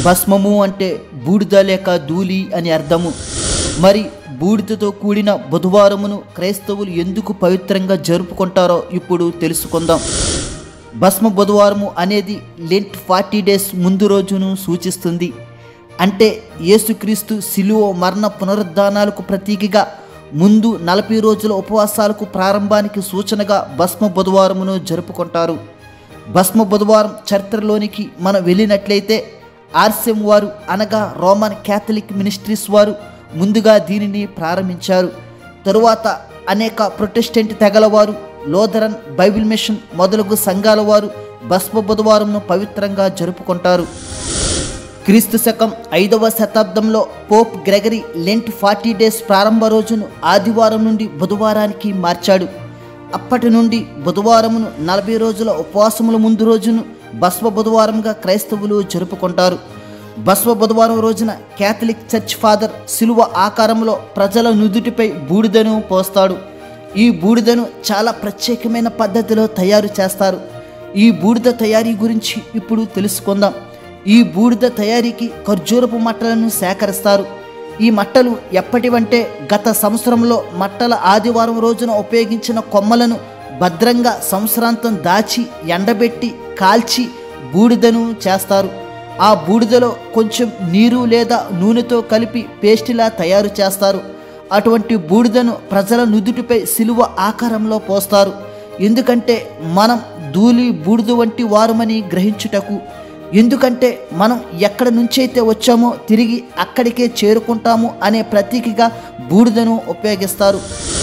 భస్మము అంటే బూడిద లేక ధూళి అని అర్థము. మరి బూడిదతో కూడిన బుధవారమును క్రైస్తవులు ఎందుకు పవిత్రంగా జరుపుకుంటారో ఇప్పుడు తెలుసుకుందాం. భస్మ బుధవారము అనేది లెంట్ 40 డేస్ ముందు రోజును సూచిస్తుంది. అంటే యేసుక్రీస్తు శిలువ మరణ పునరుద్ధానాలకు ప్రతీకగా ముందు 40 రోజుల ఉపవాసాలకు ప్రారంభానికి సూచనగా భస్మ బుధవారమును జరుపుకుంటారు. భస్మ బుధవారం చరిత్రలోనికి మనం వెళ్ళినట్లయితే ఆర్సెం వారు అనగా రోమన్ క్యాథలిక్ మినిస్ట్రీస్ వారు ముందుగా దీనిని ప్రారంభించారు. తరువాత అనేక ప్రొటెస్టెంట్ తెగల వారు, లోథరన్, బైబిల్ మిషన్ మొదలగు సంఘాల వారు భస్మ బుధవారంను పవిత్రంగా జరుపుకుంటారు. క్రీస్తు శకం 5వ శతాబ్దంలో పోప్ గ్రెగరీ లెంట్ 40 డేస్ ప్రారంభ రోజును ఆదివారం నుండి బుధవారానికి మార్చాడు. అప్పటి నుండి బుధవారమును 40 రోజుల ఉపవాసముల ముందు రోజును భస్మ బుధవారంగా క్రైస్తవులు జరుపుకుంటారు. భస్మ బుధవారం రోజున క్యాథలిక్ చర్చ్ ఫాదర్ శిలువ ఆకారంలో ప్రజల నుదుటిపై బూడిదను పోస్తాడు. ఈ బూడిదను చాలా ప్రత్యేకమైన పద్ధతిలో తయారు చేస్తారు. ఈ బూడిద తయారీ గురించి ఇప్పుడు తెలుసుకుందాం. ఈ బూడిద తయారీకి ఖర్జూరపు మట్టలను సేకరిస్తారు. ఈ మట్టలు ఎప్పటివంటే గత సంవత్సరంలో మట్టల ఆదివారం రోజున ఉపయోగించిన కొమ్మలను భద్రంగా సంవత్సరాంతం దాచి ఎండబెట్టి కాల్చి బూడిదను చేస్తారు. ఆ బూడిదలో కొంచెం నీరు లేదా నూనెతో కలిపి పేస్టిలా తయారు చేస్తారు. అటువంటి బూడిదను ప్రజల నుదుటిపై శిలువ ఆకారంలో పోస్తారు. ఎందుకంటే మనం ధూళి బూడిద వంటి వారమని గ్రహించుటకు. ఎందుకంటే మనం ఎక్కడి నుంచైతే వచ్చామో తిరిగి అక్కడికే చేరుకుంటాము అనే ప్రతీకగా బూడిదను ఉపయోగిస్తారు.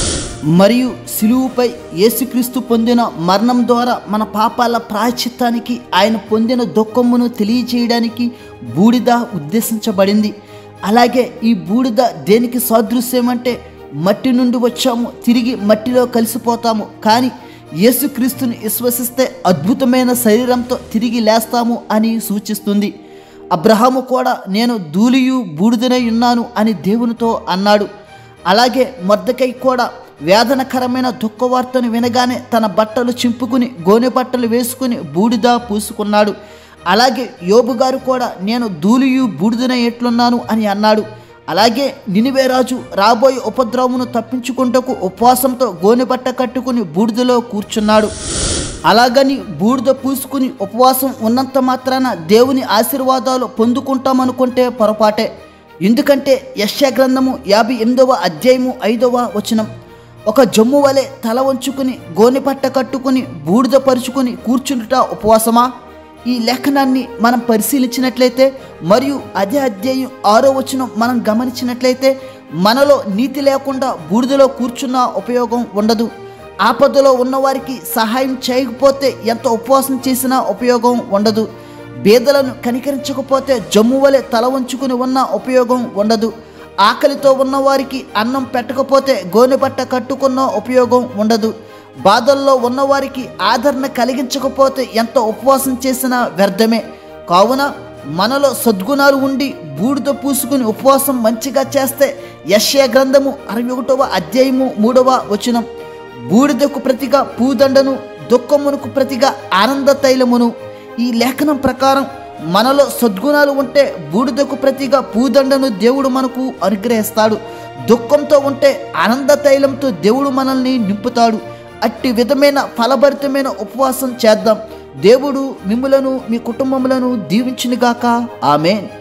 మరియు శిలువుపై యేసుక్రీస్తు పొందిన మరణం ద్వారా మన పాపాల ప్రాయశ్చిత్తానికి ఆయన పొందిన దుఃఖమును తెలియజేయడానికి బూడిద ఉద్దేశించబడింది. అలాగే ఈ బూడిద దేనికి సాదృశ్యం అంటే మట్టి నుండి వచ్చాము, తిరిగి మట్టిలో కలిసిపోతాము, కానీ యేసుక్రీస్తుని విశ్వసిస్తే అద్భుతమైన శరీరంతో తిరిగి లేస్తాము అని సూచిస్తుంది. అబ్రహాము కూడా నేను ధూళియు బూడిదనై ఉన్నాను అని దేవునితో అన్నాడు. అలాగే మొర్దెకై కూడా వేదనకరమైన దుఃఖవార్తను వినగానే తన బట్టలు చింపుకుని గోనె బట్టలు వేసుకుని బూడిద పూసుకున్నాడు. అలాగే యోబు గారు కూడా నేను ధూళియు బూడిదనై ఎట్లున్నాను అని అన్నాడు. అలాగే నినివే రాజు రాబోయే ఉపద్రవమును తప్పించుకుంటకు ఉపవాసంతో గోనెబట్ట కట్టుకుని బూడిదలో కూర్చున్నాడు. అలాగని బూడిద పూసుకుని ఉపవాసం ఉన్నంత మాత్రాన దేవుని ఆశీర్వాదాలు పొందుకుంటామనుకుంటే పొరపాటే. ఎందుకంటే యెషయా గ్రంథము 58వ అధ్యాయము 5వ వచనం, ఒక జమ్ము వలె తల వంచుకుని గోనెపట్ట కట్టుకుని బూడిద పరుచుకుని కూర్చుంటుట ఉపవాసమా? ఈ లేఖనాన్ని మనం పరిశీలించినట్లయితే మరియు అదే అధ్యాయం 6వ వచనం మనం గమనించినట్లయితే మనలో నీతి లేకుండా బూడిదలో కూర్చున్న ఉపయోగం ఉండదు. ఆపదలో ఉన్నవారికి సహాయం చేయకపోతే ఎంత ఉపవాసం చేసినా ఉపయోగం ఉండదు. బీదలను కనికరించకపోతే జమ్ము వలె తల వంచుకుని ఉన్న ఉపయోగం ఉండదు. ఆకలితో ఉన్నవారికి అన్నం పెట్టకపోతే గోనెబట్ట కట్టుకున్న ఉపయోగం ఉండదు. బాధల్లో ఉన్నవారికి ఆదరణ కలిగించకపోతే ఎంత ఉపవాసం చేసినా వ్యర్థమే. కావున మనలో సద్గుణాలు ఉండి బూడిద పూసుకుని ఉపవాసం మంచిగా చేస్తే యెషయా గ్రంథము 61వ అధ్యాయము 3వ వచనం, బూడిదకు ప్రతిగా పూదండను, దుఃఖమునకు ప్రతిగా ఆనంద తైలమును. ఈ లేఖనం ప్రకారం మనలో సద్గుణాలు ఉంటే బూడిదకు ప్రతిగా పూదండను దేవుడు మనకు అనుగ్రహిస్తాడు. దుఃఖంతో ఉంటే ఆనంద తైలంతో దేవుడు మనల్ని నింపుతాడు. అట్టి విధమైన ఫలభరితమైన ఉపవాసం చేద్దాం. దేవుడు మిమ్ములను మీ కుటుంబములను దీవించునుగాక. ఆమేన్.